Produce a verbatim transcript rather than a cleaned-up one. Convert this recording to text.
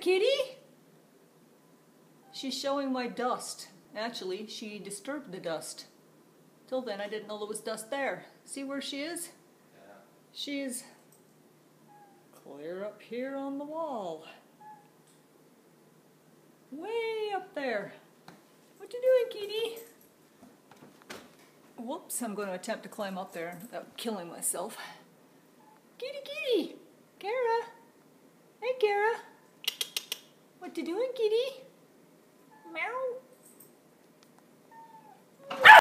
kitty? She's showing my dust. Actually, she disturbed the dust. Till then, I didn't know there was dust there. See where she is? Yeah. She's clear up here on the wall. Way up there. What you doing, kitty? Whoops, I'm going to attempt to climb up there without killing myself. Kitty, kitty! Kara! Hey, Kara! What you doing, kitty? Meow!